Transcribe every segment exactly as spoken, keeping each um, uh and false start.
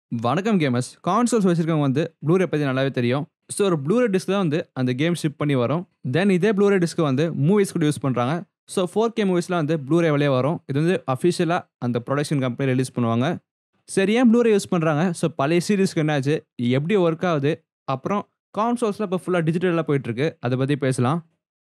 வணக்கம் gamers. Consoles வச்சிருக்கவங்க வந்து ப்ளூரே பத்தி நல்லாவே தெரியும். ஸோ ஒரு ப்ளூரே டிஸ்க் தான் வந்து அந்த கேம் ஷிப் பண்ணி வரும். தென் இதே ப்ளூரே டிஸ்க் வந்து மூவிஸ் கூட யூஸ் பண்றாங்க. ஸோ ஃபோர் கே மூவிஸ்லாம் வந்து ப்ளூரே வழியா வரும். இது வந்து அஃபிஷியலா அந்த ப்ரொடக்ஷன் கம்பெனி ரிலீஸ் பண்ணுவாங்க. சரி ஏன் ப்ளூரே யூஸ் பண்றாங்க? ஸோ பழைய சீரிஸ்க்கு என்னாச்சு? எப்படி ஒர்க் ஆகுது? அப்புறம் கான்சோல்ஸ்ல இப்போ ஃபுல்லா டிஜிட்டலா போயிட்டு இருக்கு. அத பத்தி பேசலாம்.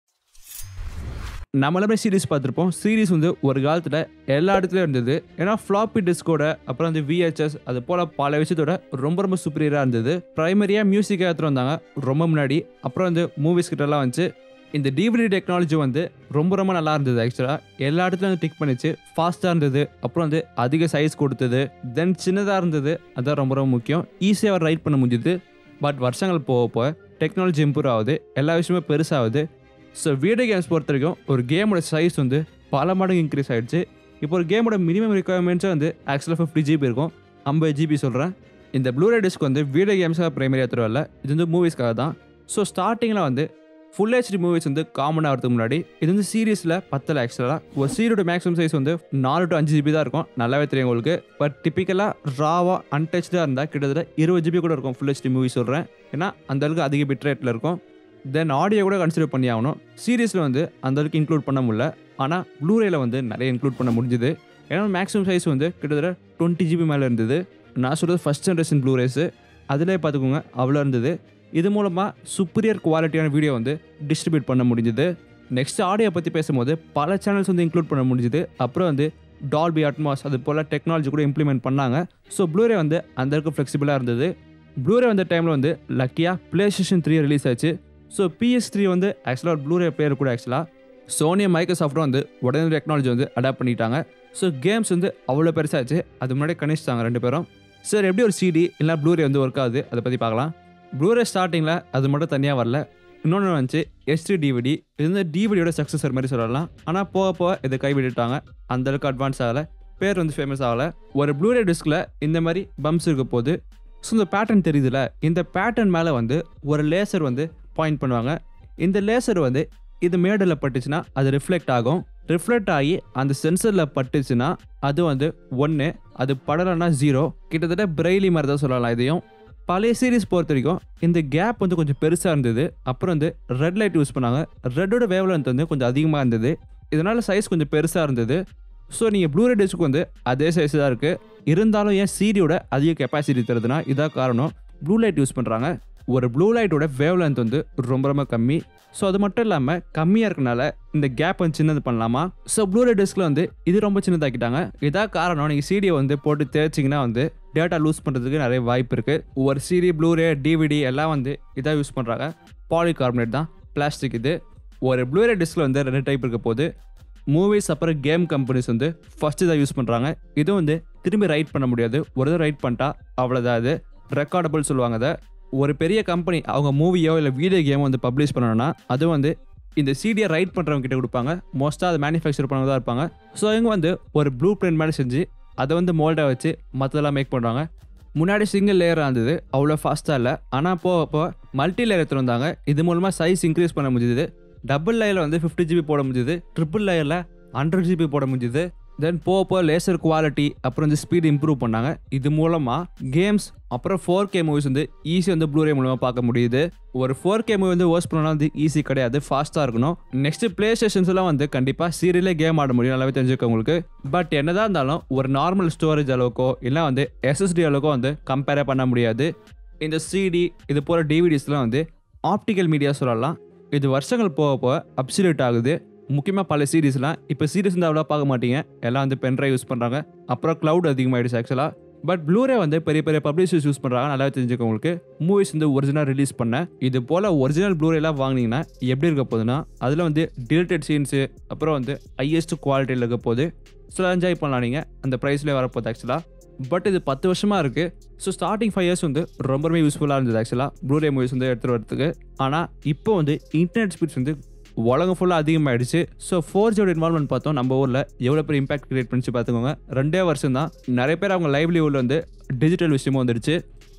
நம்ம எல்லாமே சீரிஸ் பார்த்துருப்போம். சீரிஸ் வந்து ஒரு காலத்தில் எல்லா இடத்துலையும் இருந்தது. ஏன்னா ஃப்ளாப்பி டிஸ்கோட அப்புறம் வந்து விஹெச்எஸ் அது போல் பல விஷயத்தோட ரொம்ப ரொம்ப சூப்பரியராக இருந்தது. ப்ரைமரியாக மியூசிக்காக எடுத்துகிட்டு வந்தாங்க ரொம்ப முன்னாடி. அப்புறம் வந்து மூவிஸ் கிட்டலாம் வந்துச்சு. இந்த டிவிடி டெக்னாலஜி வந்து ரொம்ப ரொம்ப நல்லா இருந்தது. ஆக்சுவலாக எல்லா இடத்துலையும் வந்து டிக் பண்ணிச்சு. ஃபாஸ்ட்டாக இருந்தது. அப்புறம் வந்து அதிக சைஸ் கொடுத்தது. தென் சின்னதாக இருந்தது. அதுதான் ரொம்ப ரொம்ப முக்கியம். ஈஸியாக ரைட் பண்ண முடிஞ்சுது. பட் வருஷங்கள் போக போக டெக்னாலஜி இம்ப்ரூவ் ஆகுது. எல்லா விஷயமே பெருசாகுது. ஸோ வீடியோ கேம்ஸ் பொறுத்த வரைக்கும் ஒரு கேமோட சைஸ் வந்து பல மடங்கு இன்க்ரீஸ் ஆகிடுச்சு. இப்போ ஒரு கேமோட மினிமம் ரிக்குவயர்மெண்ட்ஸே வந்து ஆக்சுவலாக ஃபிஃப்டி ஜிபி இருக்கும். ஐம்பது ஜிபி சொல்கிறேன். இந்த ப்ளூரே டிஸ்க் வந்து வீடியோ கேம்ஸாக ப்ரைமரியாக தருவல. இது வந்து மூவிஸ்க்காக தான். ஸோ ஸ்டார்டிங்கில் வந்து ஃபுல் ஹெச்டி மூவிஸ் வந்து காமனாக வரதுக்கு முன்னாடி இது வந்து சீரிஸில் பத்தில் ஆக்சுவலாக ஒரு சீரியோட மேக்ஸிமம் சைஸ் வந்து நாலு டு அஞ்சு ஜிபி தான் இருக்கும். நல்லாவே தெரியும் உங்களுக்கு. பட் டிப்பிக்கலாக ராவாக அன்டச்சாக இருந்தால் கிட்டத்தட்ட இருபது ஜிபி கூட இருக்கும். ஃபுல் ஹெச்டி மூவி சொல்கிறேன். ஏன்னா அந்தளவுக்கு அதிக பிட் ரேட்டில் இருக்கும். தென் ஆடியோ கூட கன்சிடர் பண்ணி ஆகணும். சீரிஸில் வந்து அந்தளவுக்கு இன்க்ளூட் பண்ண முடியல. ஆனால் ப்ளூரேல வந்து நிறைய இன்க்ளூட் பண்ண முடிஞ்சுது. ஏன்னா மேக்ஸிமம் சைஸ் வந்து கிட்டத்தட்ட டுவெண்ட்டி ஜிபி மேலே இருந்தது. நான் சொல்கிறது ஃபஸ்ட் ஜென்ரேஷன் ப்ளூரேஸு. அதிலே பார்த்துக்கோங்க அவ்வளோ இருந்தது. இது மூலமாக சுப்பீரியர் குவாலிட்டியான வீடியோ வந்து டிஸ்ட்ரிபியூட் பண்ண முடிஞ்சுது. நெக்ஸ்ட் ஆடியோ பற்றி பேசும்போது பல சேனல்ஸ் வந்து இன்க்ளூட் பண்ண முடிஞ்சுது. அப்புறம் வந்து டால்பி அட்மாஸ் அது போல் டெக்னாலஜி கூட இம்ப்ளிமெண்ட் பண்ணாங்க. ஸோ ப்ளூரே வந்து அந்தளவுக்கு ஃப்ளெக்சிபிளாக இருந்தது. ப்ளூரே வந்த டைமில் வந்து லக்கியாக ப்ளே ஸ்டேஷன் த்ரீ ரிலீஸ் ஆச்சு. ஸோ பிஎஸ் த்ரீ வந்து ஆக்சுவலாக ஒரு ப்ளூரே பிளேயர் கூட ஆக்சுவலாக சோனியும் மைக்ரோசாஃப்ட்டும் வந்து உடனே டெக்னாலஜி வந்து அடாப்ட் பண்ணிட்டாங்க. ஸோ கேம்ஸ் வந்து அவ்வளோ பெருசாச்சு. அது முன்னாடி கணிச்சிட்டாங்க ரெண்டு பேரும். சார் எப்படி ஒரு சிடி இல்லை ப்ளூரே வந்து ஒர்க் ஆகுது அதை பற்றி பார்க்கலாம். ப்ளூரே ஸ்டார்டிங்கில் அது மட்டும் தனியாக வரல. இன்னொன்று வந்துச்சு எஸ்டி டிவிடி. இது வந்து டிவிடியோட சக்ஸஸர் மாதிரி சொல்லலாம். ஆனால் போக போக இதை கைவிட்டுட்டாங்க. அந்தளவுக்கு அட்வான்ஸ் ஆகலை. பேர் வந்து ஃபேமஸ் ஆகலை. ஒரு ப்ளூரே டிஸ்கில் இந்த மாதிரி பம்ப்ஸ் இருக்க போது ஸோ இந்த பேட்டர்ன் தெரியுதுல. இந்த பேட்டர்ன் மேலே வந்து ஒரு லேசர் வந்து பாயிண்ட் பண்ணுவாங்க. இந்த லேசர் வந்து இது மேடில் பட்டுச்சுன்னா அது ரிஃப்ளெக்ட் ஆகும். ரிஃப்ளெக்ட் ஆகி அந்த சென்சரில் பட்டுச்சுன்னா அது வந்து ஒன்று, அது படலைன்னா ஜீரோ. கிட்டத்தட்ட பிரெய்லி மாதிரி தான் சொல்லலாம். இதையும் பழைய சீரிஸ் பொறுத்த வரைக்கும் இந்த கேப் வந்து கொஞ்சம் பெருசாக இருந்தது. அப்புறம் வந்து ரெட் லைட் யூஸ் பண்ணாங்க. ரெட்டோட வேவ் லென்த் வந்து கொஞ்சம் அதிகமாக இருந்தது. இதனால் சைஸ் கொஞ்சம் பெருசாக இருந்தது. ஸோ நீங்கள் ப்ளூரே டிஸ்க்கு வந்து அதே சைஸ் தான் இருக்குது. இருந்தாலும் ஏன் சீடியோட அதிக கெப்பாசிட்டி தருதுன்னா இதான் காரணம். ப்ளூ லைட் யூஸ் பண்ணுறாங்க. ஒரு ப்ளூ லைட்டோட வேவ் லென்த் வந்து ரொம்ப ரொம்ப கம்மி. ஸோ அது மட்டும் இல்லாமல் கம்மியாக இருக்கனால இந்த கேப் வந்து சின்னது பண்ணலாமா. ஸோ ப்ளூரே டிஸ்கில் வந்து இது ரொம்ப சின்னதாக்கிட்டாங்க. இதான் காரணம். நீங்கள் சீடியை வந்து போட்டு தேய்ச்சிங்கன்னா வந்து டேட்டா லூஸ் பண்ணுறதுக்கு நிறைய வாய்ப்பு இருக்குது. ஒரு சீடி ப்ளூரே டிவிடி எல்லாம் வந்து இதாக யூஸ் பண்ணுறாங்க. பாலிகார்பனேட் தான், பிளாஸ்டிக். இது ஒரு ப்ளூரே டிஸ்கில் வந்து ரெண்டு டைப் இருக்க போது. மூவிஸ் அப்புறம் கேம் கம்பெனிஸ் வந்து ஃபஸ்ட்டு இதாக யூஸ் பண்ணுறாங்க. இதுவும் வந்து திரும்பி ரைட் பண்ண முடியாது. ஒரு இதை ரைட் பண்ணிட்டா அவ்வளோதான். அது ரெக்கார்டபிள் சொல்லுவாங்க. அதை ஒரு பெரிய கம்பெனி அவங்க மூவியோ இல்லை வீடியோ கேமோ வந்து பப்ளிஷ் பண்ணணும்னா அது வந்து இந்த சீடியை ரைட் பண்ணுறவங்க கிட்ட கொடுப்பாங்க. மோஸ்ட்டாக அதை மேனுஃபேக்சர் பண்ணவங்க தான் இருப்பாங்க. ஸோ இவங்க வந்து ஒரு ப்ளூ பிரிண்ட் மாதிரி செஞ்சு அதை வந்து மோல்டாக வச்சு மற்றதெல்லாம் மேக் பண்ணுறாங்க. முன்னாடி சிங்கிள் லேயராக இருந்தது, அவ்வளோ ஃபாஸ்ட்டாக இல்லை. ஆனால் போக போக மல்டி லேயர் எடுத்துகிட்டு வந்தாங்க. இது மூலமாக சைஸ் இன்க்ரீஸ் பண்ண முடியுது. டபுள் லேயரில் வந்து ஃபிஃப்டி ஜிபி போட முடியுது. ட்ரிபிள் லேயரில் ஹண்ட்ரட் ஜிபி போட முடியுது. தென் போக போக லேசர் குவாலிட்டி அப்புறம் வந்து ஸ்பீட் இம்ப்ரூவ் பண்ணாங்க. இது மூலமாக கேம்ஸ் அப்புறம் ஃபோர் கே மூவிஸ் வந்து ஈஸி வந்து ப்ளூரே மூலமாக பார்க்க முடியுது. ஒரு ஃபோர் கே மூவி வந்து வாட்ச் பண்ணால் வந்து ஈஸி கிடையாது, ஃபாஸ்ட்டாக இருக்கணும். நெக்ஸ்ட் பிளே ஸ்டேஷன்ஸ்லாம் வந்து கண்டிப்பாக சீரியலே கேம் ஆட முடியும், நல்லாவே தெரிஞ்சுக்க உங்களுக்கு. பட் என்னதான் இருந்தாலும் ஒரு நார்மல் ஸ்டோரேஜ் அளவுக்கோ இல்லை வந்து எஸ்எஸ்டி அளவுக்கோ வந்து கம்பேரே பண்ண முடியாது. இந்த சிடி இது போகிற டிவிடிஸ்லாம் வந்து ஆப்டிக்கல் மீடியா சொல்லலாம். இது வருஷங்கள் போக போக அப்சல்யூட் ஆகுது. முக்கியமாக பல சீரீஸ்லாம் இப்போ சீரீஸ் வந்து அவ்வளோ பார்க்க மாட்டீங்க. எல்லாம் வந்து பென்ட்ரைவ் யூஸ் பண்ணுறாங்க. அப்புறம் க்ளவுட் அதிகமாகிடுச்சு ஆக்சுவலாக. பட் ப்ளூரே வந்து பெரிய பெரிய பப்ளிஷர்ஸ் யூஸ் பண்ணுறாங்க, நல்லா தெரிஞ்சுக்க உங்களுக்கு. மூவிஸ் வந்து ஒரிஜினல் ரிலீஸ் பண்ண இது போல் ஒரிஜினல் ப்ளூரேலாம் வாங்கினீங்கன்னா எப்படி இருக்க போகுதுன்னா அதில் வந்து டிலிட்டட் சீன்ஸு அப்புறம் வந்து ஹையஸ்ட் குவாலிட்டியில் இருக்க போது. ஸோ என்ஜாய் பண்ணலாம் நீங்கள். அந்த ப்ரைஸ்லேயே வரப்போகுது ஆக்சுவலாக. பட் இது பத்து வருஷமாக இருக்குது. ஸோ ஸ்டார்டிங் ஃபைவ் இயர்ஸ் வந்து ரொம்பவே யூஸ்ஃபுல்லாக இருந்தது ஆக்சுவலாக ப்ளூரே மூவிஸ் வந்து எடுத்துகிட்டு வரதுக்கு. ஆனால் இப்போ வந்து இன்டர்நெட் ஸ்பீட்ஸ் வந்து உலகம் ஃபுல்லாக அதிகமாகிடுச்சு. ஸோ ஃபோர் ஜியோட இன்வால்மெண்ட் பார்த்தோம் நம்ம ஊரில் எவ்வளோ பெரிய இம்பாக்ட் கிரியேட் பண்ணிச்சு பார்த்துக்கோங்க. ரெண்டே வருஷம் தான் நிறைய பேர் அவங்க லைவ்லிஹுட்டில் வந்து டிஜிட்டல் விஷயமும் வந்துடுச்சு.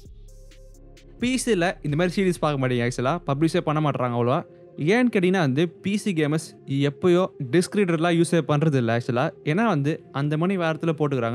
பிசியில் இந்த மாதிரி சீரிஸ் பார்க்க மாட்டேங்க ஆக்சுவலாக, பப்ளிஷே பண்ண மாட்டுறாங்க அவ்வளோவா. ஏன்னு கேட்டிங்கன்னா வந்து பிசி கேமர்ஸ் எப்போயோ டிஸ்க் ரீடர்லாம் யூஸே பண்ணுறது இல்லை ஆக்சுவலாக. ஏன்னா வந்து அந்த மணி வாரத்தில் போட்டுக்கிறாங்க.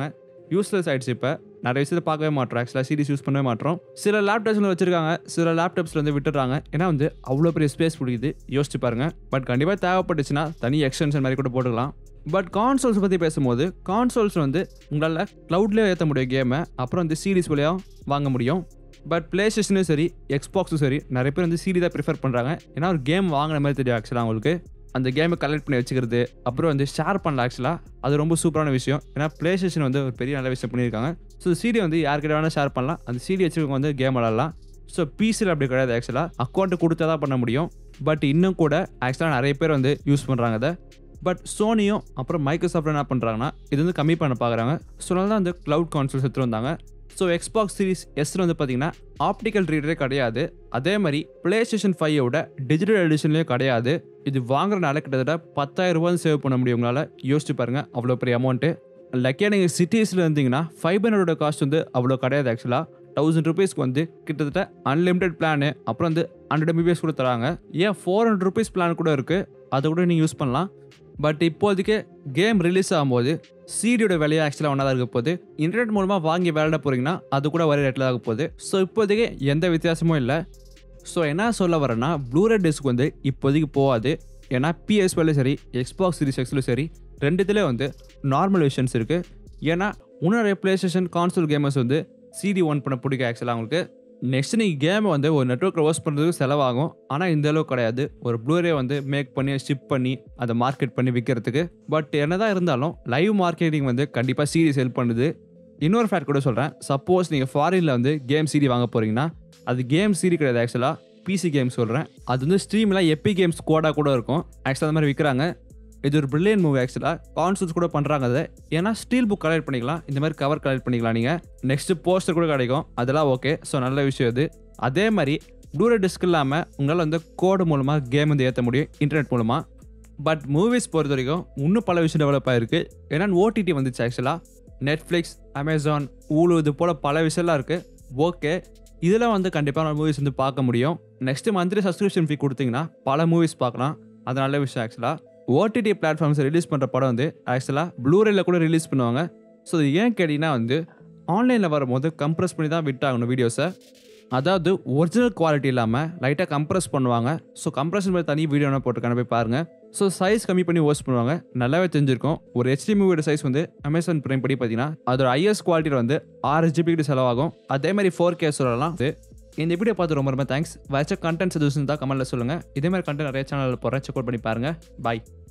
யூஸ்லெஸ் ஆயிடுச்சு. இப்போ நிறைய விஷயத்தை பார்க்கவே மாட்டோம். ஆக்சுவலாக சீரிஸ் யூஸ் பண்ணவே மாட்டோம். சில லேப்டாப்ஸில் வச்சிருக்காங்க, சில லேப்டாப்ஸில் வந்து விட்டுறாங்க. ஏன்னா வந்து அவ்வளோ பெரிய ஸ்பேஸ் பிடிக்குது. யோசிச்சு பாருங்க. பட் கண்டிப்பாக தேவைப்பட்டுச்சுன்னா தனி எக்ஸ்டென்ஷன் மாதிரி கூட போட்டுக்கலாம். பட் கான்சோல்ஸ் பற்றி பேசும்போது கான்சோல்ஸ் வந்து உங்களால் க்ளவுட்லேயே ஏற்ற முடியும் கேமை, அப்புறம் வந்து சீரிஸ் வழியாக வாங்க முடியும். பட் பிளே ஸ்டேஷனும் சரி, எக்ஸ்பாக்ஸும் சரி, நிறைய பேர் வந்து சீரி தான் ப்ரிஃபர் பண்ணுறாங்க. ஏன்னா ஒரு கேம் வாங்கின மாதிரி தெரியும் ஆக்சுவலாக அவங்களுக்கு. அந்த கேமை கலெக்ட் பண்ணி வச்சுக்கிறது, அப்புறம் வந்து ஷேர் பண்ணல. ஆக்சுவலாக அது ரொம்ப சூப்பரான விஷயம். ஏன்னா பிளே ஸ்டேஷன் வந்து ஒரு பெரிய நல்ல விஷயம் பண்ணியிருக்காங்க. ஸோ சீடி வந்து யார்கிட்ட வேணால் ஷேர் பண்ணலாம். அந்த சீடி வச்சுருக்கவங்க வந்து கேம் விளாட்லாம். ஸோ பிசியில் அப்படி கிடையாது. ஆக்சுவலாக அக்கௌண்ட்டு கொடுத்தா தான் பண்ண முடியும். பட் இன்னும் கூட ஆக்சுவலாக நிறைய பேர் வந்து யூஸ் பண்ணுறாங்க அதை. பட் சோனியும் அப்புறம் மைக்ரோசாஃப்ட் என்ன பண்ணுறாங்கன்னா இது வந்து கம்மி பண்ண பார்க்குறாங்க. ஸோ அதனால தான் அந்த க்ளவுட் கான்சோல்ஸ் எடுத்துகிட்டு வந்தாங்க. ஸோ எக்ஸ்பாக்ஸ் சீரிஸ் எஸ்ல வந்து பார்த்தீங்கன்னா ஆப்டிக்கல் ரீடரே கிடையாது. அதே மாதிரி பிளே ஸ்டேஷன் ஃபைவோட டிஜிட்டல் எடிஷன்லேயும் கிடையாது. இது வாங்குறதுனால கிட்டத்தட்ட பத்தாயிரம் ரூபாய் சேவ் பண்ண முடியும். உங்களால் யோசிச்சு பாருங்க, அவ்வளோ பெரிய அமௌண்ட்டு. லக்கியாக நீங்கள் சிட்டிஸில் இருந்தீங்கன்னா ஃபைபரோட காஸ்ட் வந்து அவ்வளோ கிடையாது. ஆக்சுவலாக தௌசண்ட் ருபீஸ்க்கு வந்து கிட்டத்தட்ட அன்லிமிடெட் பிளானு, அப்புறம் வந்து ஹண்ட்ரட் எம்பிபிஎஸ் கூட தராங்க. ஏன் ஃபோர் ஹண்ட்ரட் ருபீஸ் பிளான் கூட இருக்குது, அதை கூட நீங்கள் யூஸ் பண்ணலாம். பட் இப்போதைக்கு கேம் ரிலீஸ் ஆகும்போது சீடியோட விலையை ஆக்சுவலாக ஒன்றா தான் இருக்க போகுது. இன்டர்நெட் மூலமாக வாங்கி விளையாட போகிறீங்கன்னா அது கூட ஒரே ரேட்டில் ஆக போகுது. ஸோ இப்போதைக்கு எந்த வித்தியாசமும் இல்லை. ஸோ என்ன சொல்ல வரேன்னா ப்ளூரே டிஸ்க் வந்து இப்போதைக்கு போகாது. ஏன்னா பிஎஸ்பிலையும் சரி, எக்ஸ்பாக்ஸ் சீரிஸ் எக்ஸ்லையும் சரி, ரெண்டுத்துலேயே வந்து நார்மல் விஷன்ஸ் இருக்குது. ஏன்னா இன்னும் நிறைய பிளே ஸ்டேஷன் கான்சோல் கேமர்ஸ் வந்து சிடி ஒன் பண்ண பிடிக்கும் ஆக்சுவலாக அவங்களுக்கு. நெக்ஸ்ட் நீங்கள் கேமை வந்து ஒரு நெட்வொர்க்கில் ஹோஸ்ட் பண்ணுறதுக்கு செலவாகும். ஆனால் இந்த அளவுக்கு கிடையாது. ஒரு ப்ளூரே வந்து மேக் பண்ணி ஷிப் பண்ணி அதை மார்க்கெட் பண்ணி விற்கிறதுக்கு. பட் என்னதான் இருந்தாலும் லைவ் மார்க்கெட்டிங் வந்து கண்டிப்பாக சீரிஸ் ஹெல்ப் பண்ணுது. இன்னொரு ஃபேக்ட் கூட சொல்கிறேன். சப்போஸ் நீங்கள் ஃபாரினில் வந்து கேம் சீடி வாங்க போகிறீங்கன்னா அது கேம் சீடி கிடையாது. ஆக்சுவலாக பிசி கேம் சொல்கிறேன். அது வந்து ஸ்ட்ரீமில் எப்பி கேம்ஸ் கோடாக கூட இருக்கும். ஆக்சுவலாக அந்த மாதிரி விற்கிறாங்க. இது ஒரு பிரில்லியன் மூவி. ஆக்சுவலாக கான்சோல்ஸ் கூட பண்ணுறாங்க அதை. ஏன்னா ஸ்டீல் புக் கலெக்ட் பண்ணிக்கலாம், இந்த மாதிரி கவர் கலெக்ட் பண்ணிக்கலாம். நீங்கள் நெக்ஸ்ட்டு போஸ்டர் கூட கிடைக்கும். அதெல்லாம் ஓகே. ஸோ நல்ல விஷயம் இது. அதே மாதிரி ப்ளூரே டிஸ்க் இல்லாமல் உங்களால் வந்து கோடு மூலமாக கேம் வந்து ஏற்ற முடியும் இன்டர்நெட் மூலமாக. பட் மூவிஸ் பொறுத்த வரைக்கும் இன்னும் பல விஷயம் டெவலப் ஆகிருக்கு. ஏன்னா ஓடிடி வந்துச்சு. ஆக்சுவலாக நெட்ஃப்ளிக்ஸ், அமேசான், ஊலு, இது போல் பல விஷயம்லாம் இருக்குது. ஓகே, இதெல்லாம் வந்து கண்டிப்பாக மூவிஸ் வந்து பார்க்க முடியும். நெக்ஸ்ட்டு மந்த்லி சப்ஸ்கிரிப்ஷன் ஃபீ கொடுத்தீங்கன்னா பல மூவிஸ் பார்க்கலாம். அது நல்ல விஷயம். ஆக்சுவலாக ஓடிடி பிளாட்ஃபார்ம்ஸ் ரிலீஸ் பண்ணுற படம் வந்து ஆக்சுவலாக ப்ளூரேல கூட ரிலீஸ் பண்ணுவாங்க. ஸோ இது ஏன் கேட்டிங்கன்னா வந்து ஆன்லைனில் வரும்போது கம்ப்ரஸ் பண்ணி தான் விட்டாகணும் வீடியோஸை. அதாவது ஒரிஜினல் குவாலிட்டி இல்லாமல் லைட்டாக கம்ப்ரஸ் பண்ணுவாங்க. ஸோ கம்ப்ரஷன் மாதிரி தனி வீடியோனா போட்டுக்கான போய் பாருங்கள். ஸோ சைஸ் கம்மி பண்ணி ஹோஸ்ட் பண்ணுவாங்க. நல்லாவே தெரிஞ்சிருக்கும். ஒரு ஹெச்டி மூவியோட சைஸ் வந்து அமேசான் பிரைம் படி பார்த்தீங்கன்னா அதோட ஐஎஸ் குவாலிட்டியில் வந்து ஆறு ஜிபி கிட்ட செலவாகும். அதே மாதிரி ஃபோர் கே சொல்லலாம். இந்த வீடியோ பார்த்து ரொம்ப ரொம்ப தேங்க்ஸ். வச்ச கண்டென்ட் சஜஷன் தான் கமெண்ட்டில் சொல்லுங்கள். இதே மாதிரி கண்டென்ட் நிறைய சேனலில் போகிறேன். செக் அவுட் பண்ணி பாருங்கள். பாய்.